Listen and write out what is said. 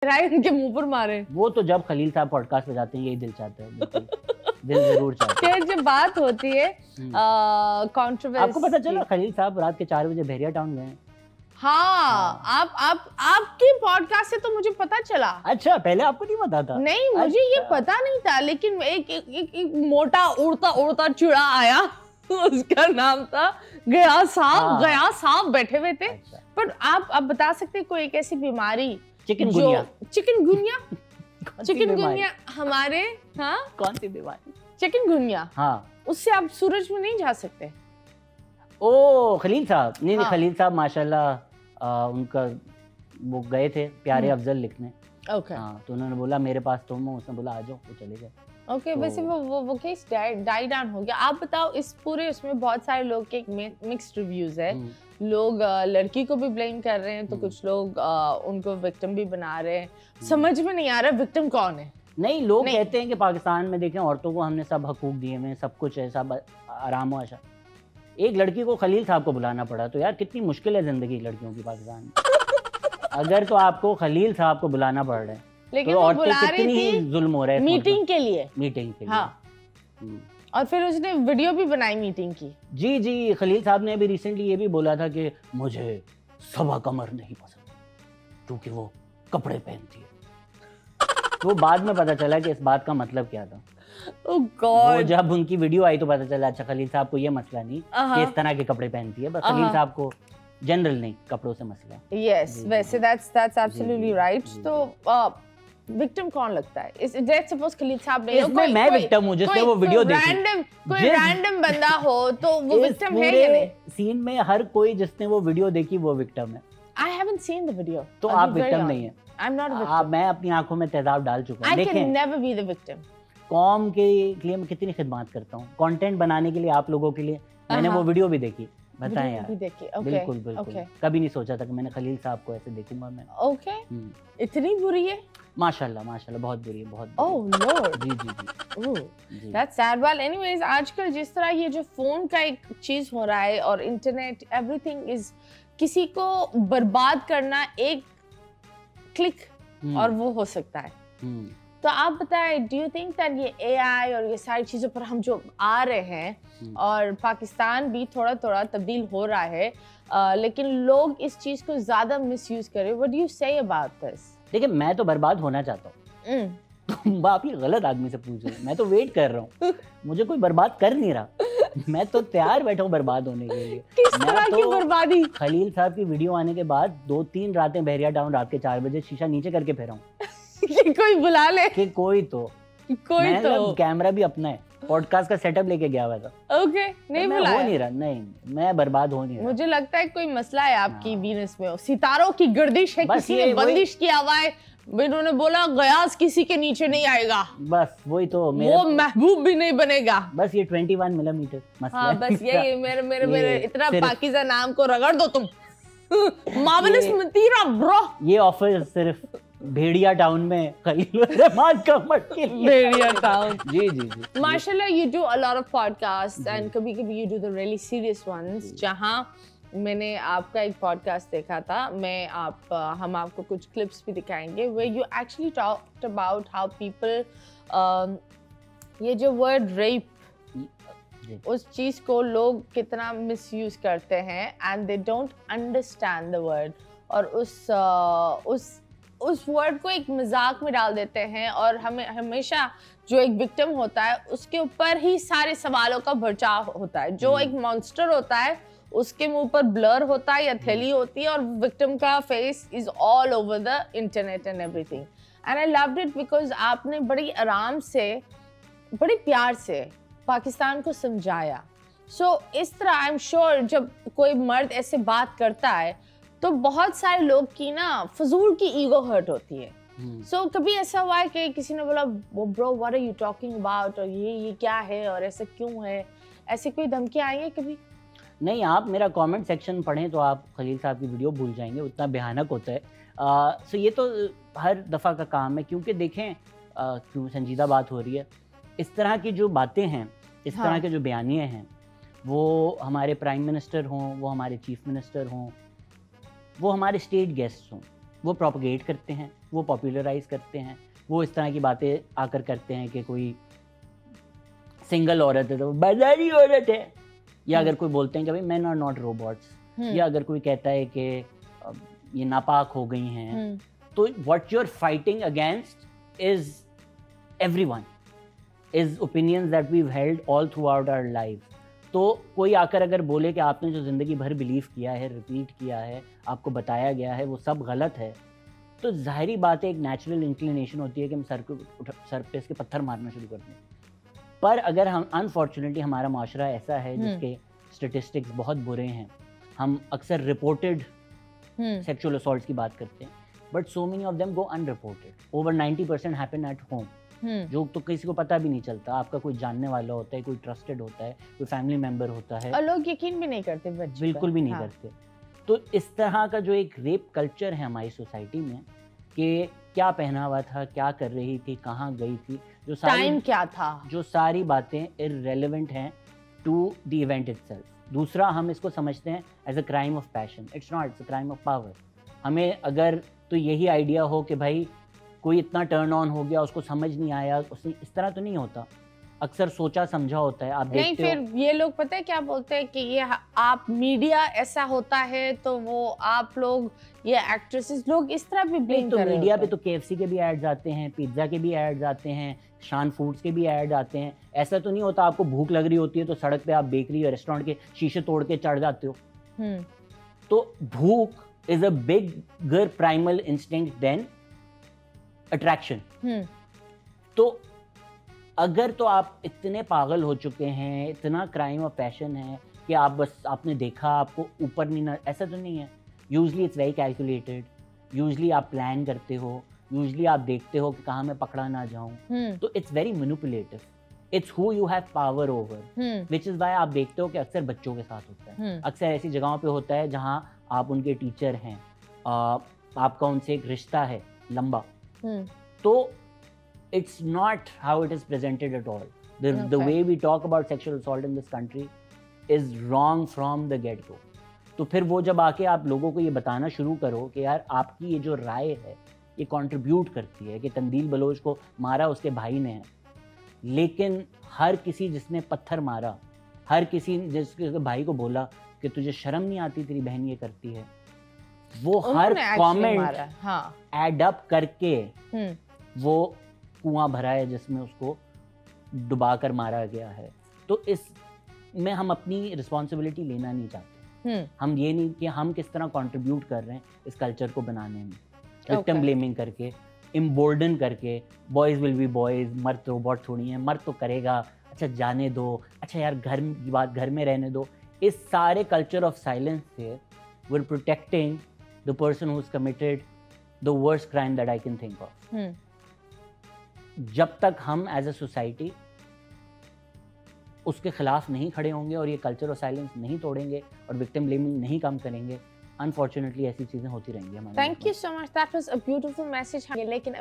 राय उनके मुंह पर मारे। वो तो जब खलील साहब पॉडकास्ट पे जाते हैं यही दिल चाहता है, बिल्कुल दिल जरूर चाहता है। जब बात होती है कंट्रोवर्सी, आपको पता चला खलील साहब रात के 4 बजे बहरिया टाउन गए? हाँ, आपकी पॉडकास्ट से तो मुझे पता चला। अच्छा, पहले आपको नहीं पता था? नहीं, मुझे ये पता नहीं था, लेकिन एक मोटा उड़ता चिड़ा आया उसका नाम था गया साहब। गया साहब बैठे हुए थे। अच्छा। पर आप बता सकते हैं कोई एक ऐसी बीमारी? चिकनगुनिया। चिकनगुनिया हमारे, हाँ कौन सी बीमारी? चिकनगुनिया। हाँ, उससे आप सूरज में नहीं जा सकते। ओ खलील साहब, नहीं हाँ। खलील साहब माशाल्लाह उनका वो गए थे प्यारे अफजल लिखने। ओके हाँ, तो उन्होंने बोला मेरे पास तुम हो, उसने बोला आ जाओ, वो चले गए। ओके, वैसे वो केस डाई डाउन हो गया। आप बताओ, इस पूरे उसमें बहुत सारे लोग के मिक्स्ड रिव्यूज है। लोग लड़की को भी ब्लेम कर रहे हैं, तो कुछ लोग उनको विक्टिम भी बना रहे हैं। समझ में नहीं आ रहा विक्टिम कौन है। नहीं, लोग कहते हैं कि पाकिस्तान में देखें औरतों को हमने सब हकूक दिए हुए, सब कुछ है, सब आराम आशा। एक लड़की को खलील साहब को बुलाना पड़ा, तो यार कितनी मुश्किल है जिंदगी लड़कियों की पाकिस्तान में। अगर तो आपको खलील साहब को बुलाना पड़ रहा है, लेकिन तो वो औरतें बुला रही कितनी थी जुल्म हो रहे हैं मीटिंग के लिए। हाँ। और फिर उसने वीडियो भी बनाई मीटिंग की। जी, खलील साहब ने अभी रिसेंटली ये भी बोला था कि मुझे सवा कमर नहीं पसंद क्योंकि वो कपड़े पहनती है। तो बाद में पता चला कि इस बात का मतलब क्या था। Oh God. वो जब उनकी वीडियो आई तो पता चला अच्छा खलील साहब को ये मसला नहीं कि इस तरह के कपड़े पहनती है, बस खलील साहब को जनरल नहीं कपड़ों से मसला है। Yes, वैसे that's absolutely right. तो विक्टिम कौन लगता है? Let's suppose खलील साहब ने इसमें मैं विक्टिम हूँ जिसने वो वीडियो देखी। कोई रैंडम बंदा हो तो वो विक्टिम है या नहीं? सीन में हर कोई जिसने वो वीडियो देखी वो विक्टिम है। I haven't seen the video. तो आप विक्टिम नहीं है। I'm not a victim. मैं अपनी आंखों में तेजाब डाल चुका हूँ। I can never be the victim. कौम के लिए मैं कितनी खिदमत करता हूँ, कंटेंट बनाने के लिए, आप लोगों के लिए। मैंने वो वीडियो भी देखी, बताएं यार। बिल्कुल कभी नहीं सोचा था कि मैंने खलील साहब को ऐसे देखूंगा मैं। ओके, इतनी बुरी है? माशाल्लाह बहुत बुरी है, बहुत। Oh lord. जी। That's sad. Well, anyways, आजकल जिस तरह ये जो फोन का एक चीज हो रहा है और इंटरनेट, एवरीथिंग इज, किसी को बर्बाद करना एक क्लिक और वो हो सकता है। तो आप बताएं, डू यू थिंक दैट ये एआई और ये सारी चीज़ों पर हम जो आ रहे हैं और पाकिस्तान भी थोड़ा थोड़ा तब्दील हो रहा है, लेकिन लोग इस चीज़ को ज़्यादा मिसयूज कर रहे हैं, what do you say about this? देखिए, मैं तो बर्बाद होना चाहता हूँ। आप ये गलत आदमी से पूछ रहे हैं, मैं तो वेट कर रहा हूँ, मुझे कोई बर्बाद कर नहीं रहा। मैं तो तैयार बैठा हूँ बर्बाद होने के लिए। किस तरह की बर्बादी? खलील साहब की वीडियो आने के बाद 2-3 रातें बहरिया टाउन रात के 4 बजे शीशा नीचे करके फिरा हूँ कि कोई बुला ले, कि कोई तो कैमरा भी अपना है, पॉडकास्ट का सेटअप लेके गया हुआ था। ओके, नहीं बुलाया? हो नहीं रहा, नहीं मैं बर्बाद हो नहीं रहा। मुझे लगता है कोई मसला है आपकी वीनस में, सितारों की गर्दिश है, किसी ने बंदिश किया हुआ है। उन्होंने बोला गयास किसी के नीचे नहीं आएगा, बस वही तो वो महबूब भी नहीं बनेगा। बस ये 21 मिलीमीटर मसला। हाँ, बस यही मेरे इतना पाकीज़ा नाम को रगड़ दो तुम। मार्वेलस मतीरा ब्रो। ये ऑफर सिर्फ भेड़िया टाउन में खलील रहमान का मटके भेड़िया टाउन। जी। माशाल्लाह, you do a lot of podcasts and कभी-कभी you do the really serious ones। जहाँ मैंने आपका एक पॉडकास्ट देखा था, हम आपको कुछ क्लिप्स भी दिखाएंगे, where you actually talked about how people ये जो वर्ड रेप, उस चीज को लोग कितना मिसयूज करते हैं and they don't understand the word, और उस वर्ड को एक मजाक में डाल देते हैं, और हमें हमेशा जो एक विक्टिम होता है उसके ऊपर ही सारे सवालों का बचाव होता है। जो एक मॉन्स्टर होता है उसके मुंह पर ब्लर होता है या थैली होती है, और विक्टिम का face is all over the internet and everything. And I loved it because आपने बड़ी आराम से, बड़े प्यार से पाकिस्तान को समझाया। सो इस तरह आई एम श्योर जब कोई मर्द ऐसे बात करता है तो बहुत सारे लोग की ना फजूल की ईगो हर्ट होती है। सो कभी ऐसा हुआ है कि किसी ने बोला bro what are you talking about, और ये क्या है और ऐसा क्यों है, ऐसी कोई धमकी आई है कभी? नहीं, आप मेरा कमेंट सेक्शन पढ़ें तो आप खलील साहब की वीडियो भूल जाएंगे, उतना भयानक होता है। सो ये तो हर दफ़ा का काम है, क्योंकि देखें क्यों संजीदा बात हो रही है। इस तरह की जो बातें हैं, इस तरह के जो बयानिए हैं, वो हमारे प्राइम मिनिस्टर हों, वो हमारे चीफ मिनिस्टर हों, वो हमारे स्टेट गेस्ट हों, वो प्रोपगेट करते हैं, वो पॉपुलराइज करते हैं, वो इस तरह की बातें आकर करते हैं कि कोई सिंगल औरत है तो वो बाजारी औरत है, या अगर कोई बोलते हैं कि भाई मेन आर नॉट रोबोट्स, या अगर कोई कहता है कि ये नापाक हो गई हैं, तो what you are fighting against is everyone, is opinions that we held all throughout our life. तो कोई आकर अगर बोले कि आपने जो ज़िंदगी भर बिलीव किया है, रिपीट किया है, आपको बताया गया है वो सब गलत है, तो ज़ाहिरी बात है एक नेचुरल इंक्लिनेशन होती है कि हम सर पे इसके पत्थर मारना शुरू कर दें। पर अगर हम अनफॉर्चुनेटली हमारा माशरा ऐसा है जिसके स्टेटिस्टिक्स बहुत बुरे हैं, हम अक्सर रिपोर्टेड सेक्सुअल असॉल्ट्स की बात करते हैं, but so many of them go unreported. Over 90% happen at home, जो तो किसी को पता भी नहीं चलता। आपका कोई जानने वाला होता है, कोई ट्रस्टेड होता है, कोई फैमिली मेंबर होता है, और लोग यकीन भी नहीं करते बच्चे, बिल्कुल भी नहीं करते। तो इस तरह का जो एक रेप कल्चर है हमारी सोसाइटी में, कि क्या पहना हुआ था, क्या कर रही थी, कहाँ गई थी, जो टाइम क्या था, जो सारी बातें इररेलेवेंट हैं टू द इवेंट इटसेल्फ। दूसरा, हम इसको समझते हैं as a crime of passion. It's not, it's a crime of power. हमें अगर तो यही आइडिया हो कि भाई कोई इतना टर्न ऑन हो गया, उसको समझ नहीं आया, उसने इस तरह तो नहीं होता, अक्सर सोचा समझा होता है। आप नहीं, देखते फिर ये लोग पता है क्या बोलते हैं कि ये आप मीडिया ऐसा होता है तो वो आप लोग ये एक्ट्रेसेस लोग इस तरह भी ब्लेम तो कर रहे मीडिया पे होते तो KFC के भी एड्स आते हैं, पिज्ज़ा के भी एड्स आते हैं, शान फूड्स के भी एड आते हैं। ऐसा तो नहीं होता आपको भूख लग रही होती है तो सड़क पे आप बेकरी या रेस्टोरेंट के शीशे तोड़ के चढ़ जाते हो। तो भूख is a bigger primal instinct than attraction. तो अगर तो आप इतने पागल हो चुके हैं, इतना क्राइम ऑफ पैशन है कि आप बस आपने देखा, आपको ऊपर नहीं, ऐसा तो नहीं है। Usually it's very calculated, usually आप प्लान करते हो, यूजली आप देखते हो कि कहाँ मैं पकड़ा ना जाऊं। तो it's very manipulative, it's who you have power over, which is why आप देखते हो कि अक्सर बच्चों के साथ होता है। अक्सर ऐसी जगहों पे होता है जहाँ आप उनके टीचर हैं, आपका उनसे एक रिश्ता है लंबा, तो it's not how it is presented at all. The way we talk about sexual assault in this country is wrong from the get go. तो फिर वो जब आके आप लोगों को ये बताना शुरू करो कि यार आपकी ये जो राय है ये कंट्रीब्यूट करती है कि तंदील बलोच को मारा उसके भाई ने है, लेकिन हर किसी जिसने पत्थर मारा, हर किसी जिसके भाई को बोला कि तुझे शर्म नहीं आती, तेरी बहन ये करती है, वो हर कमेंट एड अप करके वो कुआं भरा है जिसमें उसको डुबा कर मारा गया है। तो इस में हम अपनी रिस्पॉन्सिबिलिटी लेना नहीं चाहते। हम ये नहीं कि हम किस तरह कंट्रीब्यूट कर रहे हैं इस कल्चर को बनाने में, विक्टिम ब्लेमिंग करके, इम्बोल्डन करके, बॉयज विल बी बॉयज, मर्द रोबोट थोड़ी है, मर्द तो करेगा, अच्छा जाने दो, अच्छा यार घर की बात घर में रहने दो। इस सारे कल्चर ऑफ साइलेंस से we are protecting the person who is committed the worst crime that I can think of. जब तक हम एज अ सोसाइटी उसके खिलाफ नहीं खड़े होंगे और ये कल्चर ऑफ साइलेंस नहीं तोड़ेंगे और विक्टिम ब्लेमिंग नहीं कम करेंगे, अनफॉर्चुनेटली ऐसी चीजें होती रहेंगी हमारे। Thank you so much, that was a beautiful message. लेकिन